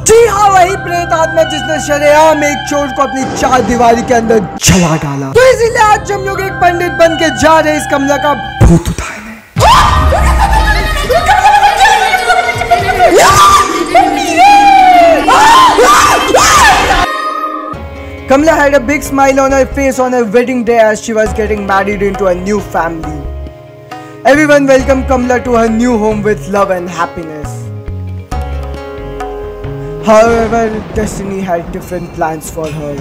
जी हाँ, वही प्रेत आत्मा जिसने शरेआम एक चोर को अपनी चार दीवारी के अंदर जला डाला। तो इसीलिए आज हम लोग एक पंडित बन के जा रहे इस कमला का भूत उतारने। Kamla had a big smile on her face on her wedding day as she was getting married into a new family. Everyone welcomed Kamla to her new home with love and happiness. However, destiny had different plans for her.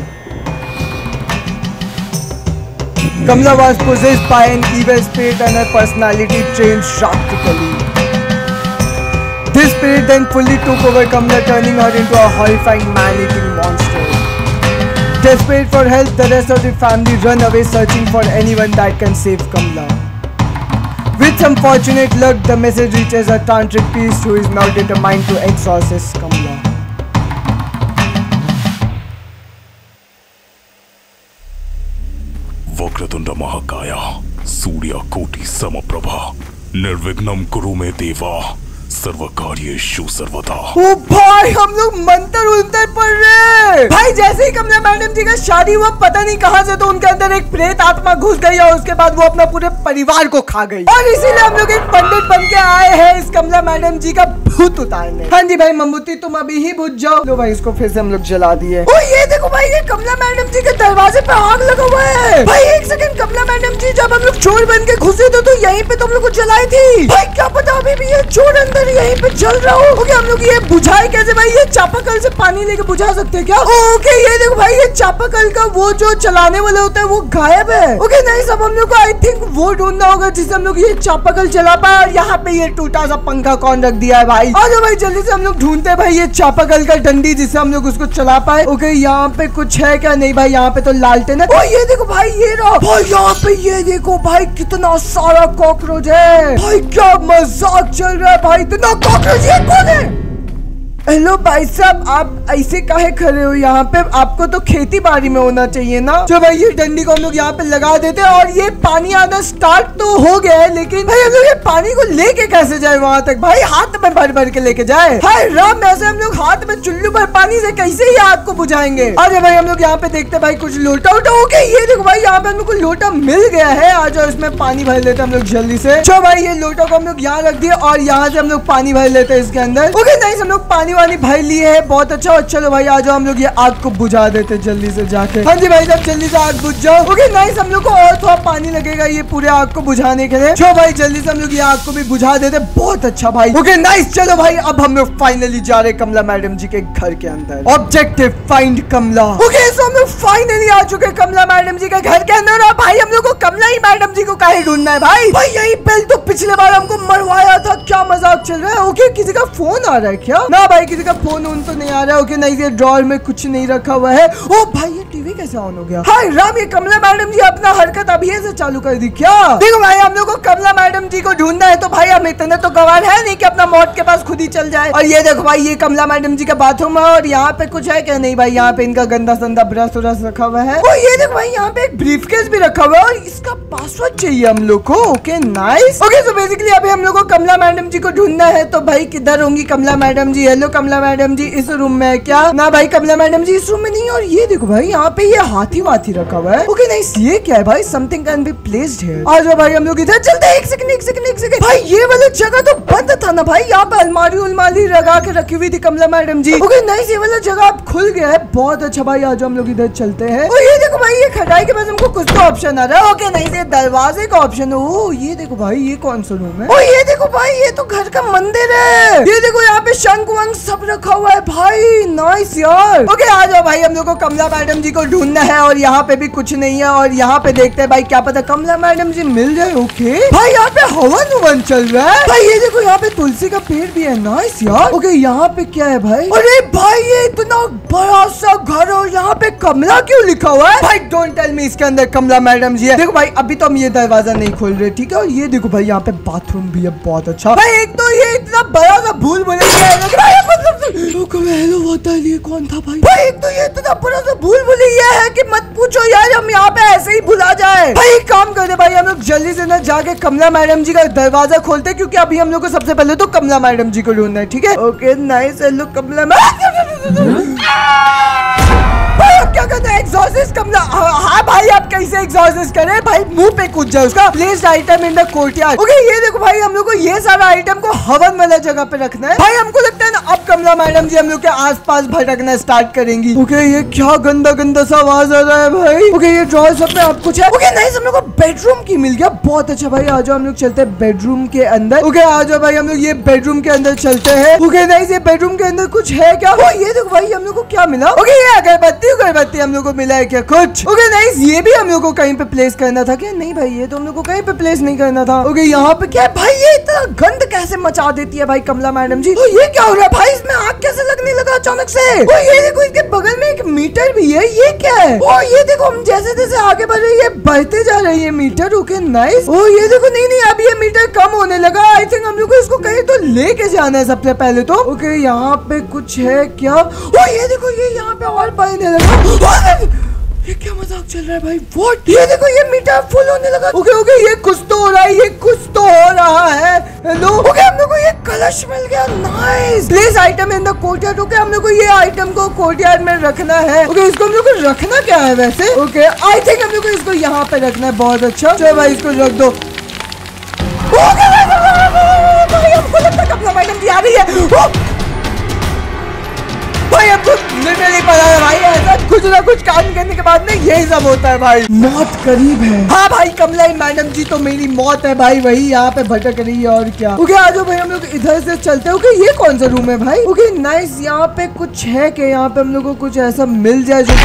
Kamla was possessed by an evil spirit and her personality changed drastically. This spirit then fully took over Kamla, turning her into a horrifying man-eating monster. Desperate for help, the rest of the family run away searching for anyone that can save Kamla. With some fortunate luck, the message reaches a tantric priest who is now determined to exorcist Kamla. Vakratunda महाकाया सूर्यकोटि समप्रभा निर्विघ्नं कुरु मे देवा सर्वकार्येषु सर्वदा। ओ भाई, हम लोग मंत्र उल्टर पढ़ रहे भाई। जैसे ही कमला मैडम जी का शादी हुआ, पता नहीं कहां से तो उनके अंदर एक प्रेत आत्मा घुस गई और उसके बाद वो अपना पूरे परिवार को खा गई। और इसीलिए हम लोग एक पंडित बन के आए हैं इस कमला मैडम जी का भूत उतारने। हाँ जी भाई मम्मूटी, तुम अभी ही बुझ जाओ। लो भाई, इसको फिर से हम लोग जला दिए। ओ ये देखो भाई, ये कमला मैडम जी के दरवाजे पे आग लगा हुआ है। भाई एक सेकंड, कमला मैडम जी जब हम लोग चोर बन के घुसे थे तो यहीं पे तुम लोग को जलाई थी। भाई क्या पता अभी भी ये चोर अंदर यहीं पे जल रहा हो। ओके, हम लोग ये बुझाए कैसे भाई? ये चापाकल से पानी लेके बुझा सकते हैं क्या? ओके, ये देखो भाई, ये चापाकल का वो जो चलाने वाला होता है वो गायब है। ओके नहीं, सब हम लोग को आई थिंक वो ढूंढना होगा जिससे हम लोग ये चापाकल चला पाए। और यहाँ पे ये टूटा सा पंखा कौन रख दिया है भाई? आ जाओ भाई, जल्दी से हम लोग ढूंढते हैं भाई ये चापाकल का डंडी जिससे हम लोग उसको चला पाए। ओके, यहाँ पे कुछ है क्या? नहीं भाई, यहाँ पे तो लालटेन है। ओ ये देखो भाई, ये रहा भाई। यहाँ पे ये देखो भाई, कितना सारा कॉकरोच है भाई। क्या मजाक चल रहा है भाई, इतना कॉकरोच। ये कौन है? हेलो भाई साहब, आप ऐसे काहे खड़े हो यहाँ पे? आपको तो खेती बाड़ी में होना चाहिए ना। तो भाई ये डंडी को हम लोग यहाँ पे लगा देते हैं और ये पानी आना स्टार्ट तो हो गया है, लेकिन भाई हम लोग ये पानी को लेके कैसे जाए वहां तक? भाई हाथ में भर भर के लेके जाए। हाय राम, ऐसे हम लोग हाथ में चुल्लू भर पानी से कैसे ही आग को बुझाएंगे? अरे भाई हम लोग यहाँ पे देखते भाई कुछ लोटा उठा। ओके ये देखो भाई, यहाँ पे हम लोग को लोटा मिल गया है। आ जाओ, इसमें पानी भर लेते हम लोग जल्दी से। चलो भाई, ये लोटा को हम लोग यहाँ रख दिए और यहाँ से हम लोग पानी भर लेते हैं इसके अंदर। ओके नहीं, हम लोग पानी वानी भर लिए है, बहुत अच्छा। और चलो भाई आ जाओ, हम लोग ये आग को बुझा देते जल्दी से जाके। हाँ जी भाई साहब, जल्दी से आग बुझ जाओ। ओके नाइस, हम लोग को और थोड़ा पानी लगेगा ये पूरे आग को बुझाने के लिए। चलो भाई जल्दी से हम लोग ये आग को भी बुझा देते, बहुत अच्छा भाई। ओके नाइस, चलो भाई अब हम लोग फाइनली जा रहे कमला मैडम जी के घर के अंदर। Objective find Kamala. Okay so हम लोग फाइनली आ चुके कमला मैडम जी के घर के अंदर। और भाई हम लोग को कमला ही मैडम जी को काहे ढूंढना है भाई? भाई यही पहले तो पिछले बार हमको मरवाया था, क्या मजाक चल रहा है? ओके, किसी का फोन आ रहा है क्या? ना भाई, किसी का फोन तो नहीं आ रहा है। ओके नहीं, ये ड्रॉअर में कुछ नहीं रखा हुआ है। ओ भाई, ये टीवी कैसे ऑन हो गया? हाय राम, ये कमला मैडम जी अपना हरकत अभी से चालू कर दी क्या? देखो भाई, हम लोग को कमला मैडम जी को ढूंढना है तो भाई हम इतने तो गवार है नहीं कि अपना मौत के पास खुद ही चल जाए। और ये देखो भाई, ये कमला मैडम जी का बाथरूम है और यहाँ पे कुछ है क्या? नहीं भाई, यहाँ पे इनका गंदा संदा ब्रश व्रश रखा हुआ है। ओ ये देखो भाई, यहाँ पे एक ब्रीफकेस भी रखा हुआ है और इसका पासवर्ड चाहिए हम लोग को। Okay nice. Okay so basically अभी हम लोग को कमला मैडम जी को ढूंढना है। तो भाई किधर होंगी Kamala madam ji? Hello Kamala madam ji, इस रूम में है क्या? ना भाई, कमला मैडम जी इस रूम में नहीं। और ये देखो भाई, यहाँ पे ये हाथी वाथी रखा हुआ है। ओके नाइस, ये क्या है भाई? Something can be placed here. आ जाओ भाई, हम लोग इधर चलते हैं। एक सेकंड भाई, ये वाला जगह तो बंद था ना भाई। यहाँ पे अलमारी उलमारी लगा के रखी हुई थी Kamala madam ji. Okay nice, ये वाला जगह अब खुल गया है, बहुत अच्छा भाई। आ जाओ हम लोग इधर चलते हैं। और ये देखो भाई, ये खटाई के पास हमको कुछ तो ऑप्शन आ रहा है। ओके नाइस, ये दरवाजे का ऑप्शन है। ओ ये देखो भाई, ये कौन सा रूम है? ओ ये देखो भाई, ये तो घर का मंदिर है। ये देखो यहाँ पे शंख वंख सब रखा हुआ है भाई। नाइस यार। ओके आ जाओ भाई, हम लोग को कमला मैडम जी को ढूंढना है और यहाँ पे भी कुछ नहीं है। और यहाँ पे देखते हैं भाई, क्या पता कमला मैडम जी मिल जाए। ओके भाई, यहाँ पे हवन उवन चल रहा है भाई। ये देखो यहाँ पे तुलसी का पेड़ भी है। नाइस यार। ओके यहाँ पे क्या है भाई? अरे भाई, ये इतना बड़ा सा घर और यहाँ पे कमला क्यों लिखा हुआ है भाई? डोंट टेल मी इसके अंदर कमला मैडम जी है। देखो भाई, अभी तो हम ये दरवाजा नहीं खोल रहे, ठीक है? और ये देखो भाई, यहाँ पे बाथरूम भी है, बहुत अच्छा भाई। एक तो ये इतना बड़ा सा भूल भुलैया है हेलो होता है, ये कौन था भाई? भाई एक तो ये इतना बड़ा सा भूल भुलैया है कि मत पूछो यार, हम यहाँ पे ऐसे ही भुला जाए। भाई एक काम करते भाई, हम लोग जल्दी से ना जाके कमला मैडम जी का दरवाजा खोलते, क्योंकि अभी हम लोग को सबसे पहले तो कमला मैडम जी को ढूंढना है। ठीक है, okay nice. Hello Kamala madam. भाई अब क्या करते हैं? एग्जॉर्सिस्ट कमला। हाँ भाई, आप कैसे एग्जॉर्सिस्ट करें? भाई मुंह पे कूद जाए उसका। Placed item in the courtyard. Okay ये देखो भाई, हम लोग को ये सारा आइटम को हवन वाला जगह पे रखना है। भाई हमको लगता है ना अब कमला मैडम जी हम लोग के आसपास भटकना स्टार्ट करेंगी। ओके ये क्या गंदा गंदा सा आवाज आ रहा है भाई। ओके ये ड्रॉर सब में अब कुछ है। ओके नाइस, हम लोग को बेडरूम की मिल गया, बहुत अच्छा भाई। आ जाओ हम लोग चलते हैं बेडरूम के अंदर। ओके आ जाओ भाई, हम लोग ये बेडरूम के अंदर चलते हैं। ओके नाइस, ये बेडरूम के अंदर कुछ है क्या? ये देखो भाई, हम लोग को क्या मिला? ओके ये अगरबत्ती हम लोग को मिला है क्या कुछ? ओके नाइस, ये भी हम लोग को कहीं पे प्लेस करना था क्या? नहीं भाई, ये तो हम लोग को कहीं पे प्लेस नहीं करना था। ओके यहाँ पे क्या है भाई? ये इतना गंद कैसे मचा देती है भाई कमला मैडम जी? ये क्या हो रहा है भाई? इसमें आग कैसे लगने लगा अचानक से? ये देखो, इसके बगल में एक मीटर भी है, ये क्या है? ये देखो, हम जैसे जैसे आगे बढ़ रहे हैं बढ़ते जा रहे हैं मीटर। Okay nice. ये देखो, नहीं अब ये मीटर कम होने लगा। आई थिंक हम लोग को इसको कहीं तो लेके जाना है सबसे पहले तो। ओके यहाँ पे कुछ है क्या? ये देखो, ये यहाँ पे और बढ़ने लगा। ये क्या मजाक चल रहा है भाई? व्हाट? ये देखो, ये मीटर फुल होने लगा। ओके ये कुछ तो हो रहा है, ये कुछ तो हो रहा है। हेलो ओके, हम लोग को ये कलश मिल गया। Nice. Place item in the courtyard. Okay हम लोग को ये आइटम को कोर्टयार्ड में रखना है। ओके इसको हम लोग को रखना क्या है वैसे? ओके आई थिंक हम लोग को इसको यहाँ पे रखना है। बहुत अच्छा, चलो भाई इसको रख दो। भाई हमको लगता है कमला मैडम जी आ रही है। भाई हमको नहीं पता है भाई, ऐसा कुछ ना कुछ काम करने के बाद में यही सब होता है भाई। मौत करीब है। हाँ भाई, कमला मैडम जी तो मेरी मौत है भाई, वही यहाँ पे भटक रही है और क्या। ओके आ जाओ भाई, हम लोग इधर से चलते हैं। ओके ये कौन सा रूम है भाई? ओके नाइस, यहाँ पे कुछ है कि यहाँ पे हम लोग को कुछ ऐसा मिल जाए जो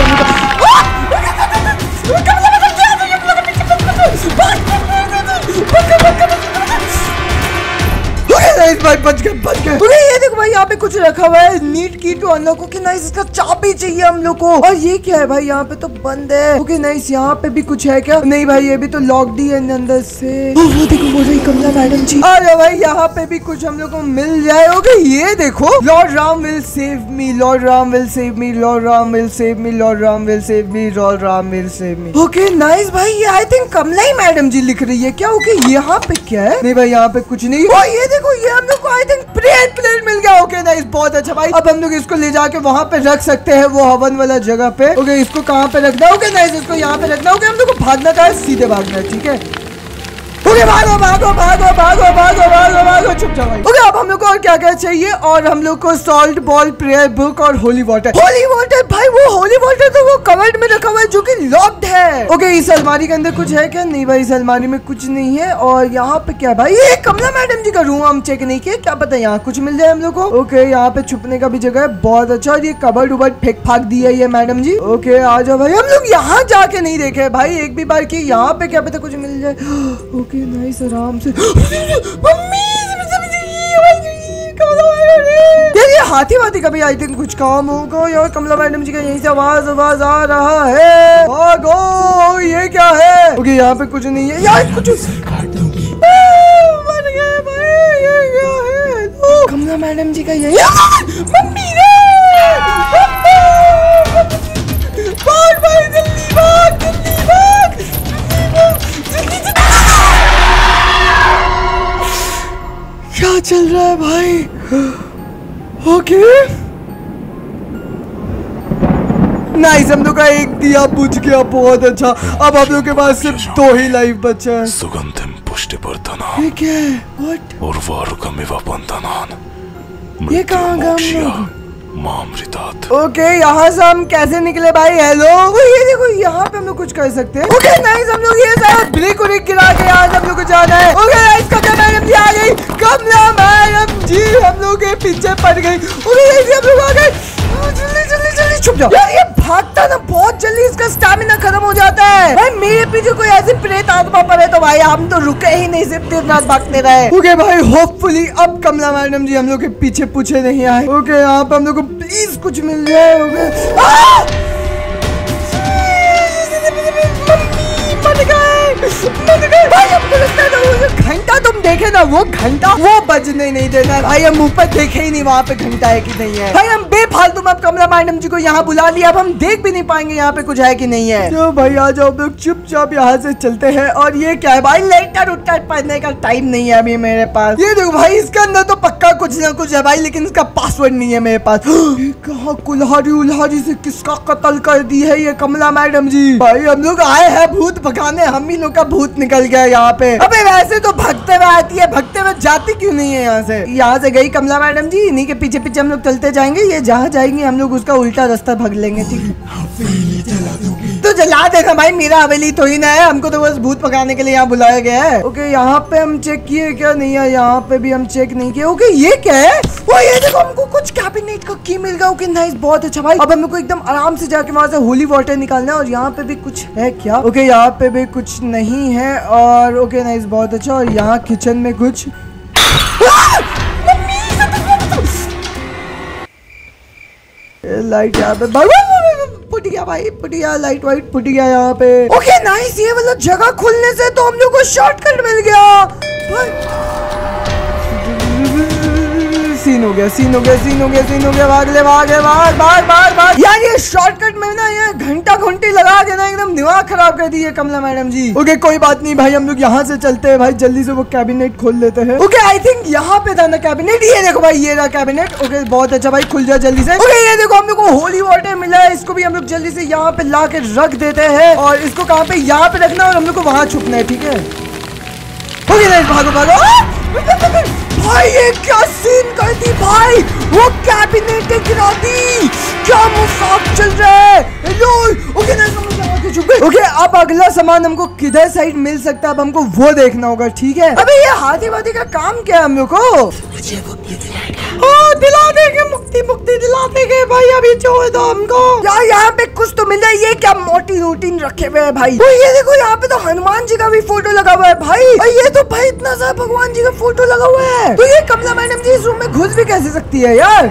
बच गए। ओके ये देखो भाई, यहाँ पे कुछ रखा हुआ है, नीट की टू अनलॉक। ओके नाइस, इसका चाबी चाहिए हम लोग को। और ये क्या है भाई? यहाँ पे तो बंद है। ओके नाइस, यहाँ पे भी कुछ है क्या? नहीं भाई, ये भी तो लॉक्ड ही है अंदर से। वो देखो बोल रही कमला मैडम जी। अरे भाई यहाँ पे भी कुछ हम लोग को मिल जाए। ओके ये देखो, Lord Ram will save me, Lord Ram will save me, Lord Ram will save me, Lord Ram will save me, Lord Ram will save me. Okay nice भाई, ये I think Kamala he madam जी लिख रही है क्या? ओके यहाँ पे क्या है? नहीं भाई यहाँ पे कुछ नहीं। ये देखो, ये हम लोग को आई थिंक प्लेट मिल गया। ओके नाइस, बहुत अच्छा भाई। अब हम लोग इसको ले जाके वहाँ पे रख सकते हैं, वो हवन वाला जगह पे। ओके इसको कहाँ पे रखना? ओके नाइस, इसको यहाँ पे रखना। ओके हम लोग को भागना था, सीधे भागना है। ठीक है ओके भागो भागो भागो भागो भागो भागो भागो, चुप जाओ भाई। ओके अब हम लोग को और क्या क्या चाहिए? और हम लोग को सॉल्ट बॉल, प्रेयर बुक और होली वाटर। होली वाटर भाई, वो होली वाटर तो वो कवर्ड में रखा हुआ है जो कि लॉक्ड है। ओके इस अलमारी के अंदर कुछ है क्या? नहीं भाई, इस अलमारी में कुछ नहीं है। और यहाँ पे क्या भाई? ये कमला मैडम जी का रूम हम चेक नहीं किया, क्या पता यहाँ कुछ मिल जाए हम लोग को। ओके यहाँ पे छुपने का भी जगह है, बहुत अच्छा। और ये कबर्ड उबर्ड फेंक फाक दी है ये मैडम जी। ओके आ जाओ भाई, हम लोग यहाँ जाके नहीं देखे भाई एक भी बार की, यहाँ पे क्या पता कुछ मिल जाए। ओके नाइस, आराम से। मम्मी यार ये हाथी वाथी का भी आई थिंक कुछ काम होगा यार। कमला मैडम जी का यहीं से आवाज आ रहा है। भागो, ये क्या है? ओके यहाँ पे कुछ नहीं है यार, कुछ मर गए भाई, ये क्या है? कमला मैडम जी का यही। मम्मी भाग भाई, जल्दी भाग, जल्दी भाग, जल्दी। क्या चल रहा है भाई? ओके नाइस, हम लोग का एक दिया बुझ गया, बहुत अच्छा। अब हम लोग के पास सिर्फ 2 ही लाइफ बचा है। सुगंधिम पुष्टिवर्धनान्। ये क्या है? व्हाट? उर्वारुकमिव बन्धनान्। ये कहाँ गए हम लोग? मामृतात्। ओके यहाँ से हम कैसे निकले भाई? हेलो ये देखो, यहाँ पे हम लोग कुछ कर सकते हैं। ओके नाइस, हम लोग ये सारा ब्रेक उरेक गिरा के यहाँ से हम लोग को जाना है। Okay nice, Kamala madam ji आ गई। कमला मैडम जी हम लोग के पीछे पड़ गई। ओके नाइस, हम लोग आ गए। जल्दी जल्दी जल्दी छुप जाओ यार, ये भागता ना बहुत जल्दी, इसका स्टैमिना खत्म हो जाता है भाई। मेरे पीछे कोई ऐसी प्रेत आत्मा पड़े तो भाई हम तो रुके ही नहीं, सिर्फ दिन रात भागते रहे। ओके भाई, होपफुली अब कमला मैडम जी हम लोग के पीछे पूछे नहीं आए। ओके यहाँ पे हम लोग को प्लीज कुछ मिल जाए। मम्मी मर गए। भाई हमको लगता है वो जो घंटा तुम देखे ना, वो घंटा वो बजने नहीं देना है भाई। हम ऊपर देखे ही नहीं वहाँ पे घंटा है कि नहीं है भाई। हम बेफालतू में अब कमला मैडम जी को यहाँ बुला लिया, अब हम देख भी नहीं पाएंगे यहाँ पे कुछ है कि नहीं है। तो भाई आ जाओ, लोग चुपचाप यहाँ से चलते हैं। और ये क्या है भाई, लेटर उटर पढ़ने का टाइम नहीं है अभी मेरे पास। ये देखो भाई, इसके अंदर तो पक्का कुछ ना कुछ है भाई, लेकिन इसका पासवर्ड नहीं है मेरे पास। कहाँ कुल्हाड़ी उल्हाड़ी से किसका कत्ल कर दी है ये कमला मैडम जी। भाई हम लोग आए हैं भूत भगाने, हम ही लोग का भूत निकल गया यहाँ पे। अबे वैसे तो भगते हुए आती है, भगते हुए जाती क्यों नहीं है यहाँ से। यहाँ से गई कमला मैडम जी, इन्हीं के पीछे पीछे हम लोग चलते जाएंगे। ये जहाँ जाएंगे हम लोग उसका उल्टा रास्ता भग लेंगे, ठीक है। तो जला देना भाई, मेरा हवेली तो ही ना है, हमको तो बस भूत भगाने के लिए यहाँ बुलाया गया है। ओके यहाँ पे हम चेक किए क्या, नहीं है यहाँ पे भी हम चेक नहीं किए। ओके ये क्या है, वो ये देखो हमको कुछ कैबिनेट का की मिल गया। ओके नाइस, बहुत अच्छा भाई। अब हमको एकदम आराम से जाके वहाँ से होली वाटर निकालना है। और यहाँ पे भी कुछ है क्या, ओके यहाँ पे भी कुछ नहीं है। और ओके नाइस, बहुत अच्छा। और यहाँ किचन में कुछ लाइट यहाँ पे फुट गया भाई, फुट गया, लाइट वाइट फुट गया यहाँ पे। ओके नाइस, ये वाला जगह खुलने से तो हम लोग को शॉर्टकट मिल गया। सीन हो गया, सीन हो गया, सीन हो गया, सीन हो गया। भाग ले, भाग ले, भाग भाग भाग भाग। यार ये शॉर्टकट में ना ये घंटा घंटी लगा के ना एकदम दिमाग खराब कर दी है कमला मैडम जी। ओके कोई बात नहीं भाई, हम लोग यहाँ से चलते हैं भाई, जल्दी से वो कैबिनेट खोल लेते हैं। ओके आई थिंक यहाँ पे था ना कैबिनेट, ये देखो भाई ये रहा कैबिनेट। ओके बहुत अच्छा भाई, खुल जाए जल्दी से। ओके ये देखो हम लोग को होली वाटर मिला है, इसको भी हम लोग जल्दी से यहाँ पे ला के रख देते हैं। और इसको कहाँ पे, यहाँ पे रखना और हम लोग को वहाँ छुपना है, ठीक है। ओके भागो भागो। भाई ये क्या सीन कर दी भाई, वो कैबिनेट गिरा दी, क्या मजाक चल रहा है। ओके ना ओके, अब अगला सामान हमको किधर साइड मिल सकता है, अब हमको वो देखना होगा, ठीक है। अबे ये हाथी वाथी का काम क्या है हम लोग को, दिला देंगे, मुक्ति मुक्ति दिला देंगे भाई, अभी छोड़ दो हमको। यार यहाँ पे कुछ तो मिल रहा है, ये क्या मोटी रूटीन रखे हुए है भाई। तो ये देखो यहाँ पे तो हनुमान जी का भी फोटो लगा हुआ है भाई। ये तो भाई इतना सारा भगवान जी का फोटो लगा हुआ है। तो ये कमला मैडम जी इस रूम में घुस भी कैसे सकती है यार।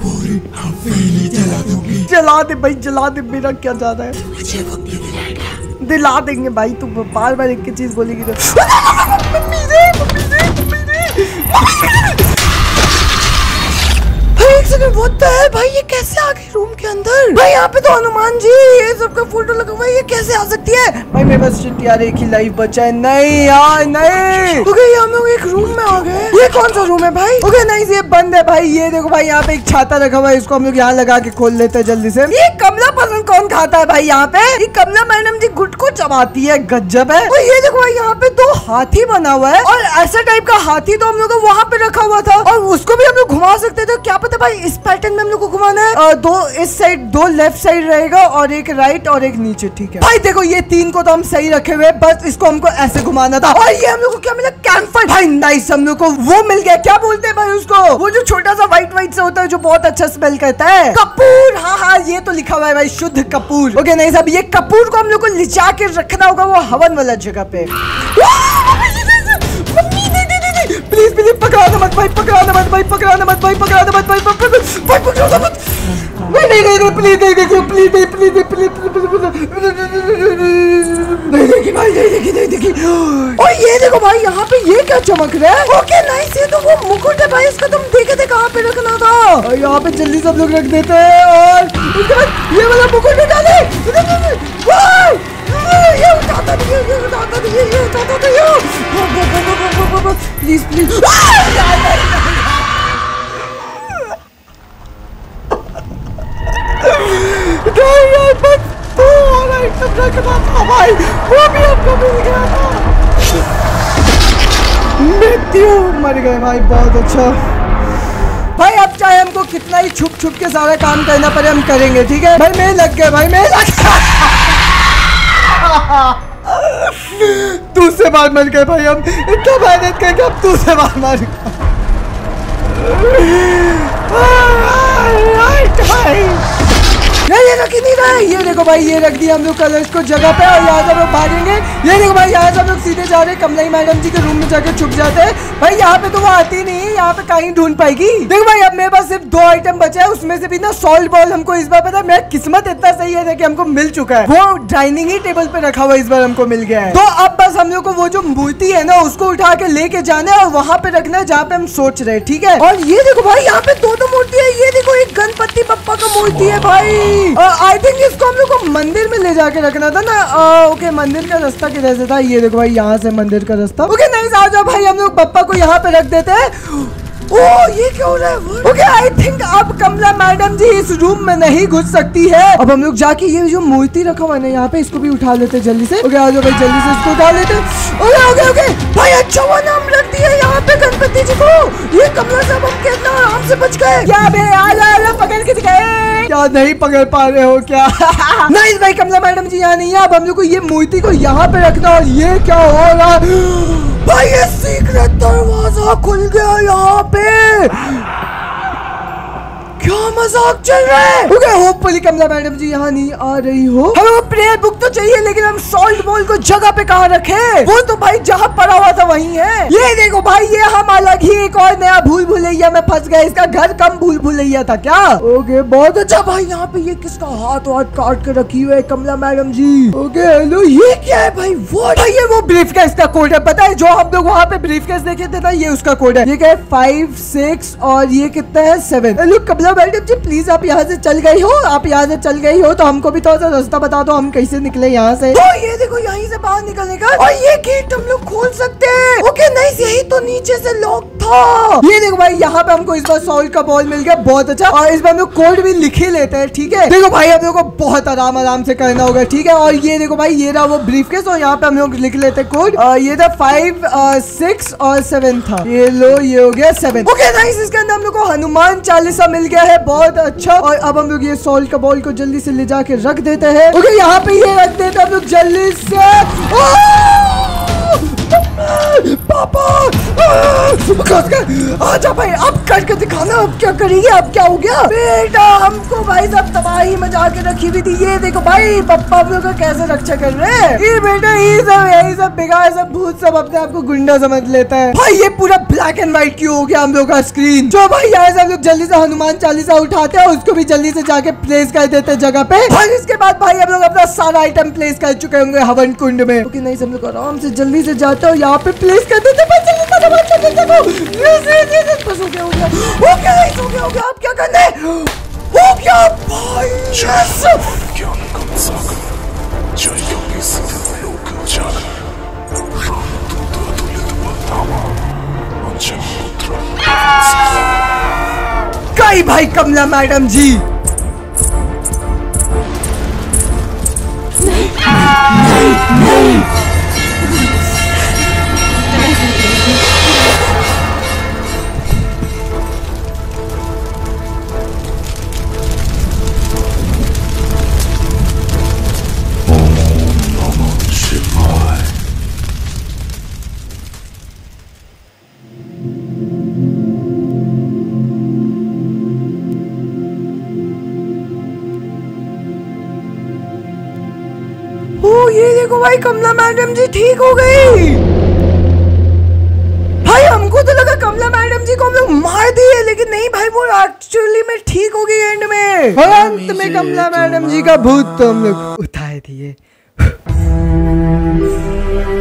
जला दे भाई, जला दे, मेरा क्या ज्यादा है, दिला देंगे भाई। तू बार बार एक चीज बोलेगी तो एक सेकंड, वो तो है भाई, ये कैसे आ गई रूम के अंदर भाई। यहाँ पे तो हनुमान जी ये सबका फोटो लगा हुआ है, ये कैसे आ सकती है भाई। मेरे पास शिट यार, एक ही लाइफ बचा है। नहीं यार नहीं। ओके हम लोग एक रूम में आ गए। ये कौन सा रूम है भाई। ओके नहीं ये बंद है भाई। ये देखो भाई यहाँ पे एक छाता रखा हुआ है, इसको हम लोग यहाँ लगा के खोल लेते हैं जल्दी से। ये कमला पसंद कौन खाता है भाई यहाँ पे, ये कमला मैडम जी गुटको चबाती है, गजब है। और ये देखो भाई यहाँ पे दो हाथी बना हुआ है, और ऐसा टाइप का हाथी तो हम लोग वहाँ पे रखा हुआ था, और उसको भी हम लोग घुमा सकते थे। क्या पता भाई इस पैटर्न में हम लोग को घुमाना है। दो इस साइड, दो लेफ्ट साइड रहेगा, और एक राइट और एक नीचे, ठीक है भाई। देखो ये तीन को तो हम सही रखे हुए, बस इसको हमको ऐसे घुमाना था। और ये हम लोग को क्या मिला, कैंपर भाई, नाइस। हम लोग को वो मिल गया, क्या बोलते हैं भाई उसको, वो जो छोटा सा व्हाइट व्हाइट सा होता है, जो बहुत अच्छा स्मेल करता है, कपूर। हाँ हाँ ये तो लिखा हुआ है भाई, शुद्ध कपूर। ओके नहीं साहब, ये कपूर को हम लोग को लिचा के रखना होगा वो हवन वाला जगह पे। प्लीज प्लीज पकड़ाना मत भाई, पकड़ाना मत भाई, पकड़ाना मत भाई, पकड़ाना मत भाई, पकड़ाना मत। नहीं प्लीज नहीं देखी भाई, नहीं देखी। और ये देखो भाई यहाँ पे ये क्या चमक रहा है। ओके नाइस, ये तो वो मुकुट है भाई, इसका तुम देखे थे कहाँ पे रखना था। और यहाँ पे जल्दी सब लोग रख देते हैं, और उसके बाद ये वाला मुकुट उठा ले। ये उठाता नहीं, ये उठाता नहीं, ये उठाता नहीं। प्लीज प्लीज भाई, वो भी आपको मिल गया था। मृत्यु, मर गए भाई, बहुत अच्छा भाई। अब चाहे हमको कितना ही छुप छुप के सारा काम करना पड़े, हम करेंगे, ठीक है भाई। मैं लग गए भाई, मैं लग दूसरे बार मर गए भाई, हम इतना मेहनत करके अब दूसरे बार मर गए भाई। ये रख ही नहीं रहा है। ये देखो भाई, ये रख दिया हम लोग कलर्स को जगह पे, और यहाँ से हम लोग भागेंगे। ये देखो भाई, यहाँ से हम लोग सीधे जा रहे हैं, कमलाई मैडम जी के रूम में जाके छुप जाते हैं भाई। यहाँ पे तो वो आती नहीं है, यहाँ पे कहीं ढूंढ पाएगी। देखो भाई अब मेरे पास सिर्फ 2 आइटम बचे हैं, उसमें से भी ना सॉल्ट बॉल हमको इस बार पता है, मेरा किस्मत इतना सही है कि हमको मिल चुका है। वो डाइनिंग ही टेबल पे रखा हुआ इस बार हमको मिल गया है। तो अब बस बस हम लोग को वो जो मूर्ति है ना उसको उठा के लेके जाना है और वहाँ पे रखना है जहाँ पे हम सोच रहे हैं, ठीक है। और ये देखो भाई यहाँ पे दो मूर्ति है, ये देखो एक गणपति बप्पा का मूर्ति है भाई। आई थिंक इसको हम लोग को मंदिर में ले जाके रखना था ना। ओके, मंदिर का रास्ता किधर से था? ये देखो भाई यहाँ से मंदिर का रास्ता। ओके नहीं, आ जाओ भाई, हम लोग बप्पा को यहाँ पे रख देते हैं। ओ ये क्या हो रहा है? ओके आई थिंक अब कमला मैडम जी इस रूम में नहीं घुस सकती है। अब हम लोग जाके ये जो मूर्ति रखा हुआ है ना यहाँ पे, इसको भी उठा लेते हैं जल्दी से। ओके आ जाओ भाई, जल्दी से इसको उठा लेते हैं। ओके ओके ओके भाई, अच्छा हुआ नाम रख दिया यहाँ पे गणपति जी को। ये कमला साहब हम कितना आराम से बच गए। क्या बे, आला पकड़ के दिखाए। क्या नहीं पकड़ पा रहे हो क्या? नहीं भाई, कमला मैडम जी यहाँ नहीं है। अब हम लोग को ये मूर्ति को यहाँ पे रखना। और ये क्या हो रहा है भाई? ये सीक्रेट दरवाजा खुल गया यहाँ पे। क्या मजाक चल रहा है? Okay, hopefully Kamala madam ji यहाँ नहीं आ रही हो। हमें वो प्रेयर बुक तो चाहिए, लेकिन हम सॉल्ट बॉल को जगह पे कहाँ रखे? वो तो भाई जहाँ पड़ा हुआ था वहीं है। ये देखो भाई, ये हम अलग ही एक और नया भूल भुलैया में फंस गए। इसका घर कम भूल भुलैया था क्या? ओके बहुत अच्छा भाई। यहाँ पे ये किसका हाथ वाथ काट के रखी हुई है Kamala madam ji? Okay hello, ये क्या है भाई? वो भाई ये वो ब्रीफकेस का कोड है, पता है? जो हम लोग वहाँ पे ब्रीफकेस देखे थे ना, ये उसका कोड है। ये क्या है? 5 6 और ये कितना है? 7। Hello Kamala madam ji, please आप यहाँ से चल गई हो। आप यहाँ से चल गई हो तो हमको भी थोड़ा सा रास्ता बता दो, हम कैसे निकले यहाँ से। तो ये देखो यहीं से बाहर निकलने का, और ये गेट हम लोग खोल सकते हैं। ओके नाइस, यही तो नीचे से लॉक था। ये देखो भाई, यहाँ पे हमको इस बार सॉल्ट का बॉल मिल गया, बहुत अच्छा। और इस बार हम लोग कोड भी लिखे लेते हैं, ठीक है। देखो भाई, हम लोग को बहुत आराम से करना होगा, ठीक है। और ये देखो भाई, ये रहा वो ब्रीफकेस, और यहाँ पे हम लोग लिख लेते हैं कोड। ये था 5 6 और 7 था। ये लो, ये हो गया 7। ओके नाइस, इसके अंदर हम लोग को हनुमान चालीसा मिल गया है, बहुत अच्छा। और अब हम लोग ये सॉल्ट का बॉल को जल्दी से ले जाके रख देते हैं। ओके यहाँ पे ये रख देते हैं हम लोग जल्दी से। पापा आजा भाई, अब करके दिखाना। अब क्या करेंगे? अब क्या हो गया बेटा? हमको भाई सब तबाही में जाके रखी हुई थी। ये देखो भाई, पप्पा हम लोग का कैसे रक्षा कर रहे हैं। ये बेटा यही सब बेकार, सब भूत सब अपने आप को गुंडा समझ लेता है भाई। ये पूरा ब्लैक एंड व्हाइट क्यों हो गया हम लोग का स्क्रीन? जो भाई यहाँ से हम लोग जल्दी से हनुमान चालीसा उठाते हैं, उसको भी जल्दी से जाके प्लेस कर देते हैं जगह पे। और इसके बाद भाई हम लोग अपना सारा आइटम प्लेस कर चुके होंगे हवन कुंड में। ओके नहीं, हम लोग आराम से जल्दी से जाते हैं, यहाँ पे प्लेस कर देते हैं। बस हो गया, हो गया। अब क्या करना है? हो गया भाई, यस। कई भाई कमला मैडम जी। नहीं। ये देखो भाई, कमला मैडम जी ठीक हो गई। भाई हमको तो लगा कमला मैडम जी को हम लोग मार दिए, लेकिन नहीं भाई, वो एक्चुअली में ठीक हो गई एंड में। अंत में कमला मैडम जी का भूत तो हम लोग उठाए दिए।